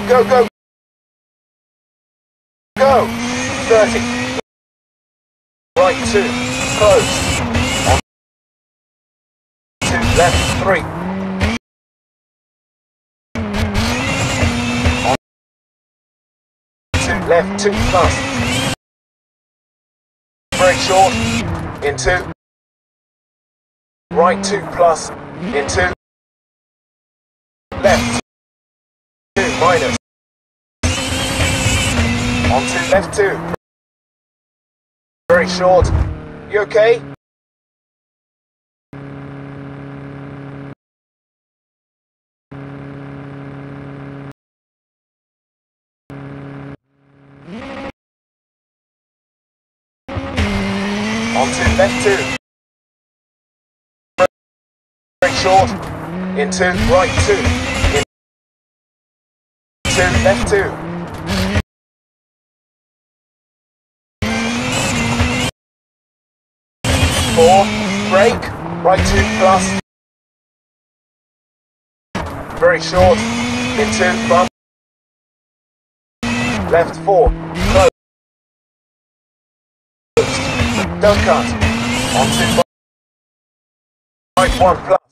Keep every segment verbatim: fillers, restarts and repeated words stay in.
Go, go, go. thirty. Right two. Close. On two. Left three. On two. Left two plus. Very short. Into. Right two plus. Into. Left two minus. On two. Left two. Very short. You okay? On two. Left two. Very short. Into right two. Into left two. Four. Brake. Right two plus. Very short. Into bump. Left four. Close. Don't cut. On two. Right one plus.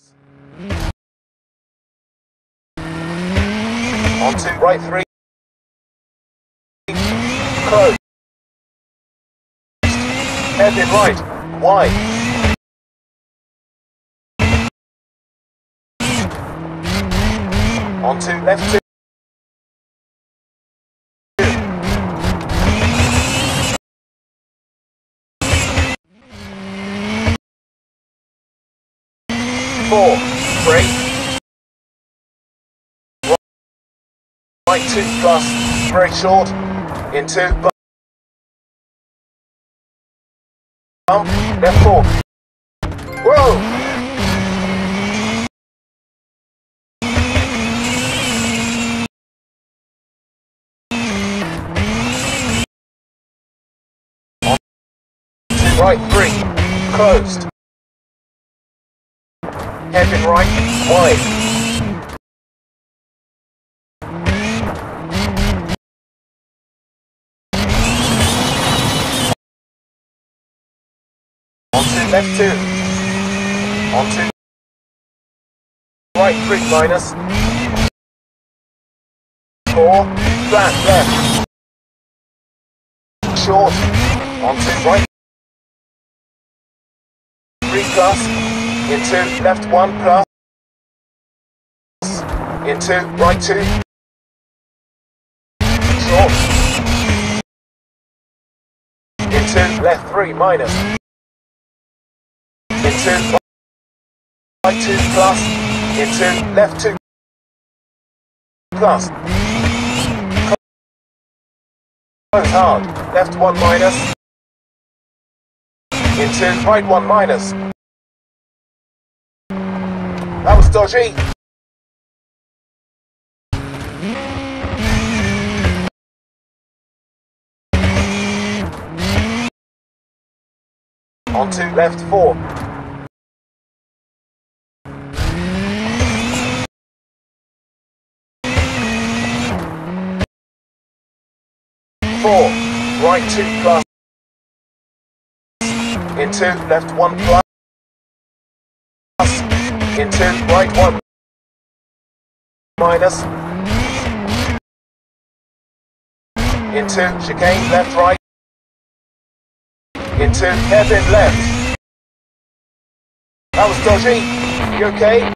On two, right three. Close. Head in right. Wide. On two, left two. Four. Brake. Right two plus, very short, into bump, left four. Whoa! On two, right three, closed. Head in right, wide. Left two. On two. Right three minus. Four. Flat left. Short. On two right. Three plus. Into left one plus. Into right two. Short. Into left three minus. Into right two plus, into left two plus. Close hard, left one minus, into right one minus. That was dodgy. On two, left four. Four, right two plus, into left one plus, into right one minus, into chicane left right, into hairpin left. That was dodgy. You okay?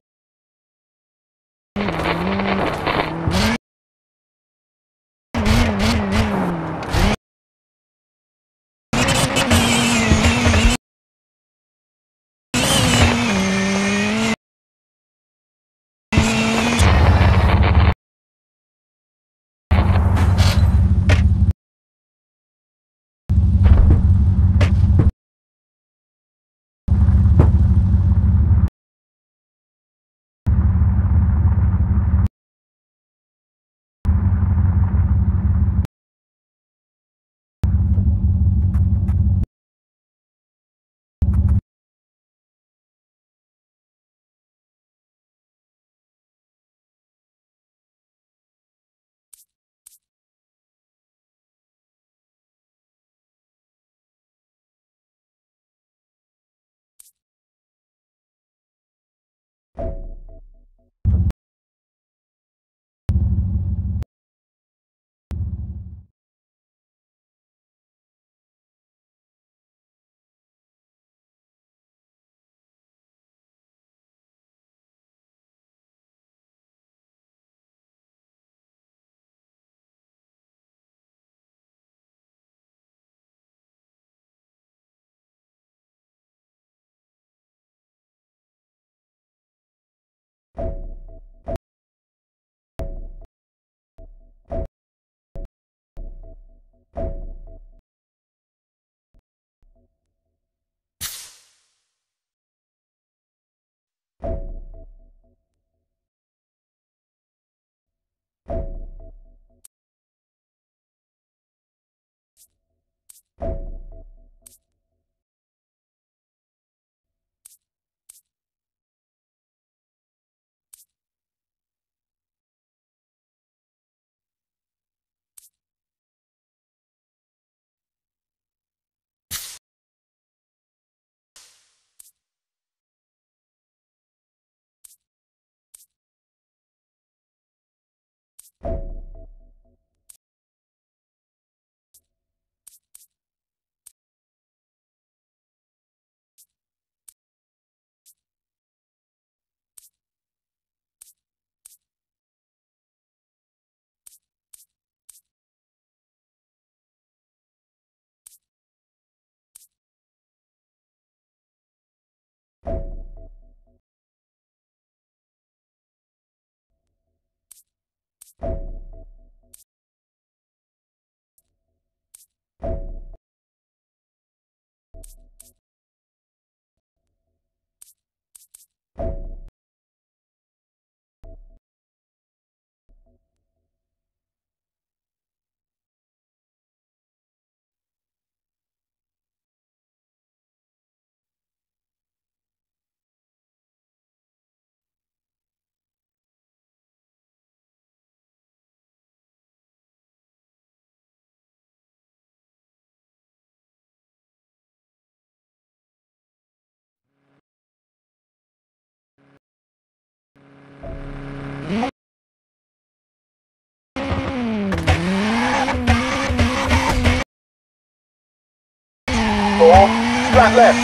Four, flat left.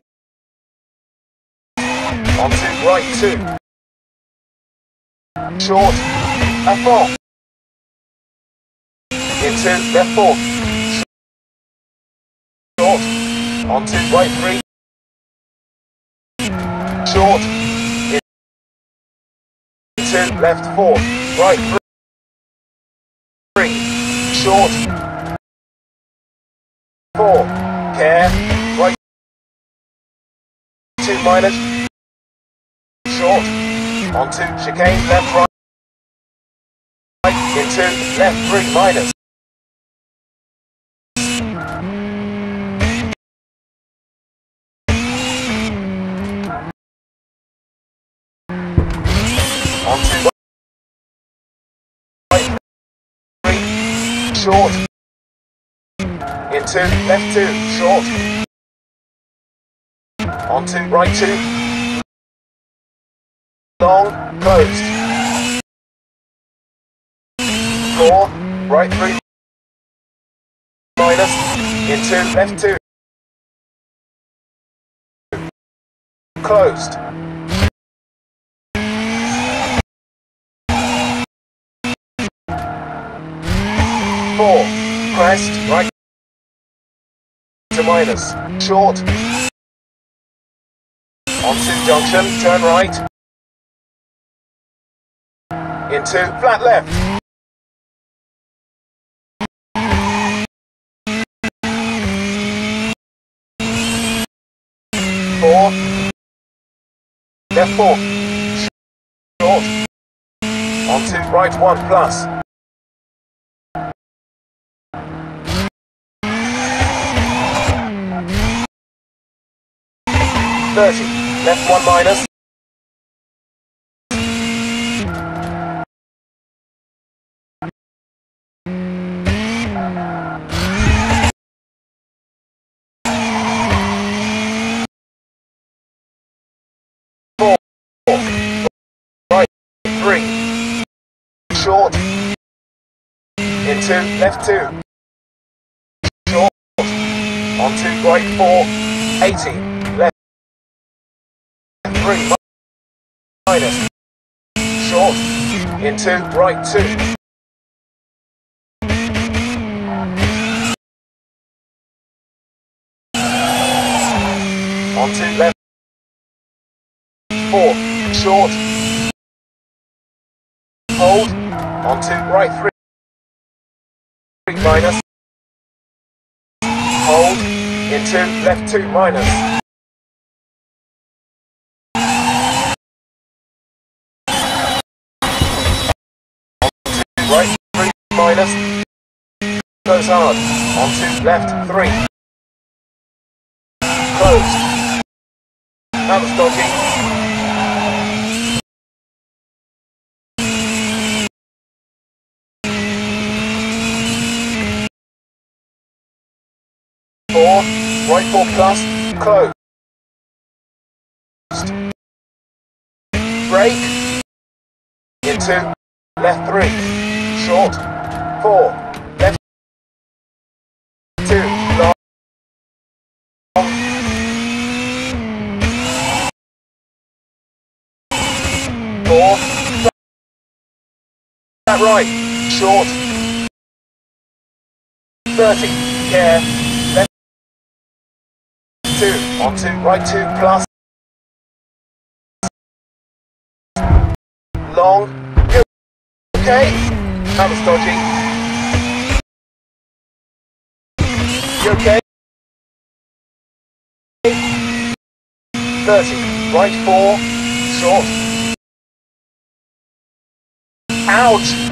Onto right two. Short, a four. Into left four. Short, onto right three. Short, into left four. Right three. Short, four. Care, right two minus. Short, onto chicane, left right. Into left three minus. Onto right three. Short. Into left two. Short. Onto right two. Long, closed. Four, right three. Minus, into left two. Closed. Four, crest, right to minus. Short. Onto junction, turn right. Into flat left. Four. Left four. Short. Onto right one plus. thirty. Left one minus. Four. Right three. Short. Into left two. Short. Onto right four. eighty. Left three minus. Short. Into right two. Onto left four. Short. Hold. Onto right three. Three minus. Hold. Into left two minus. Right three minus. Goes hard. Onto left three. Closed. That was dodgy. Four. Right four plus. Closed. Brake. Into left three. short. Four, left two, long. Four, that right, short. thirty, care, left two, on two, right two, plus. Long, okay, that was dodgy. You okay? thirty, right four, short. Ouch!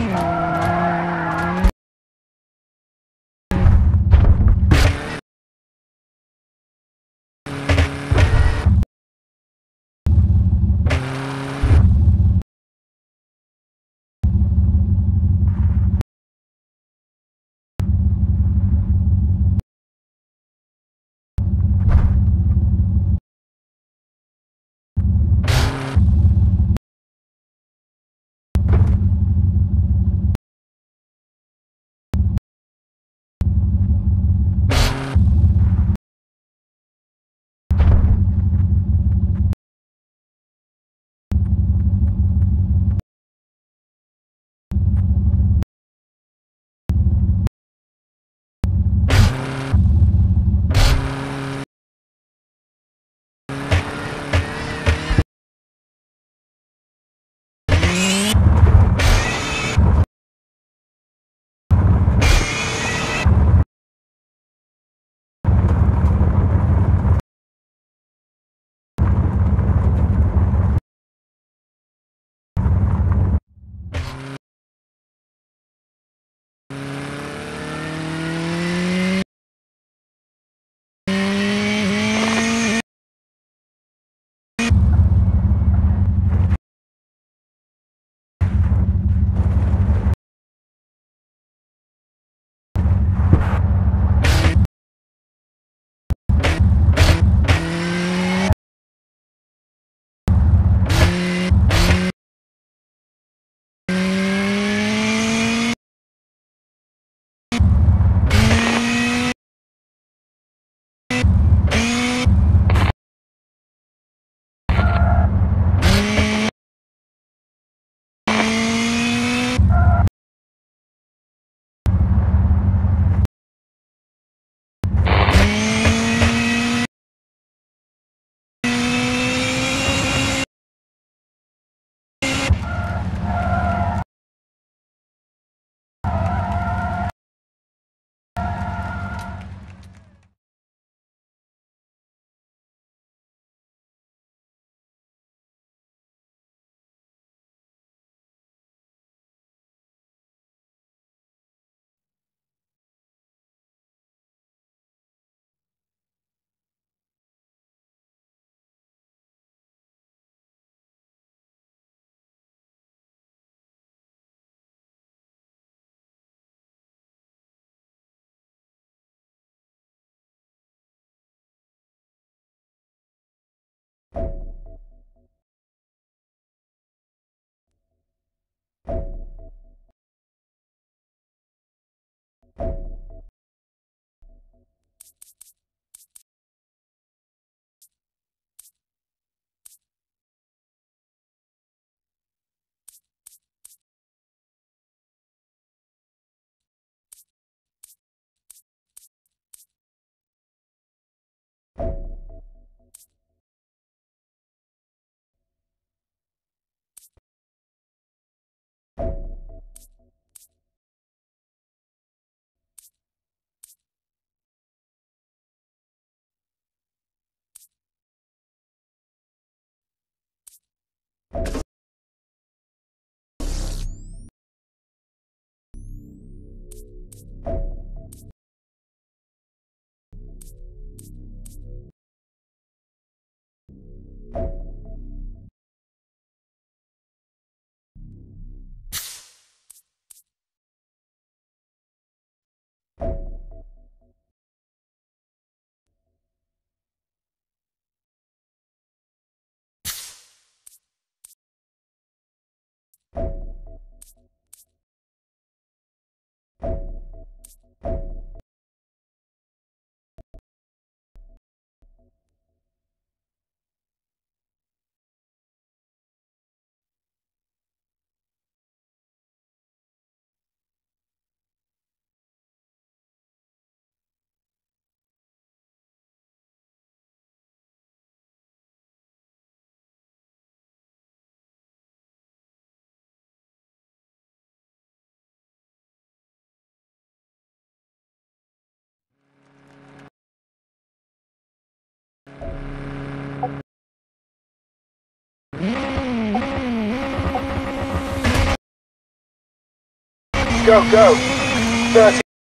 Go, go. thirty.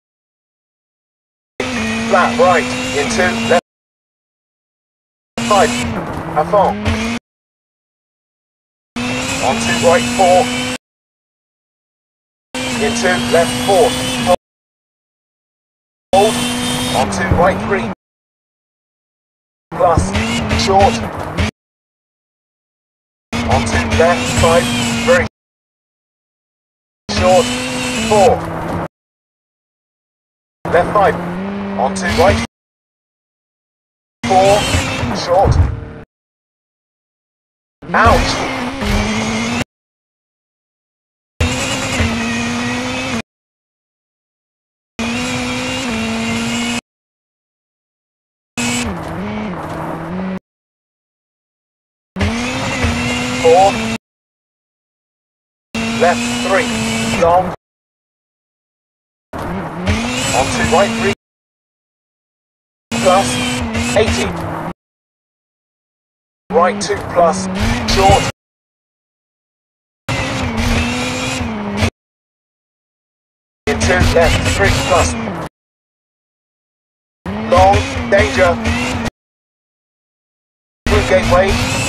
Flat right. Into left. five. A fond. Onto right four. Into left four. Hold. Onto right three. Plus. Short. Onto left five. Very short. four. Left five. Onto right. four. Short. Ouch. four. Left three. Long. Onto right three. Plus. eighty. Right two plus. Short. Into left three plus. Long. Danger. Through gateway.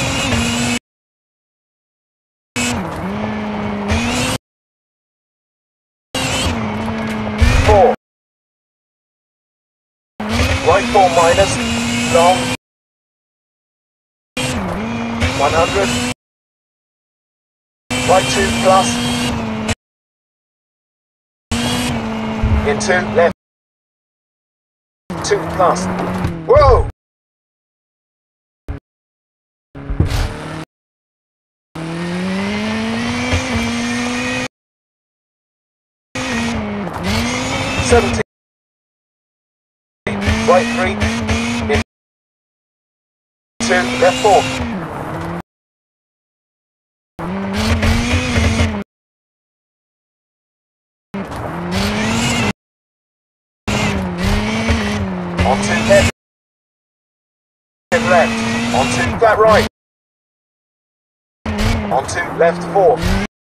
four. Right four minus. Long. one hundred. Right two plus. Into left two plus. Whoa! seventy. Right three. Into left four. Onto left, left, onto flat right, onto left four,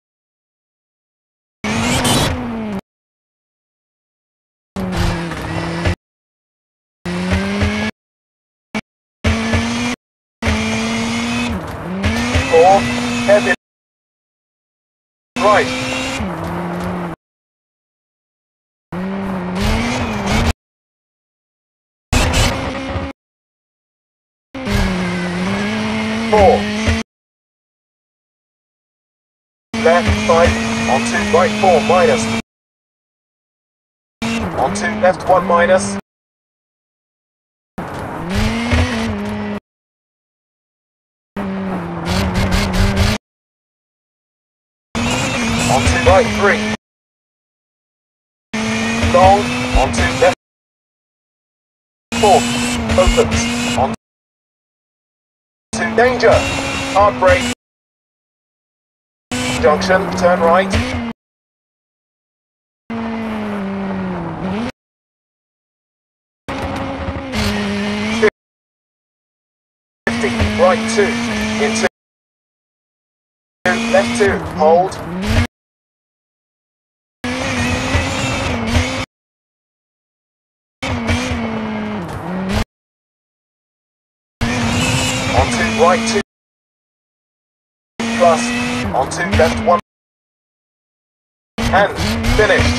four, heavy right, four, left five, onto right four minus, onto left one minus, onto right three, long, onto left four, opens, onto danger, hard brake, junction, turn right, fifty, right two, into left two, hold, onto right two, plus, onto left one, and finished.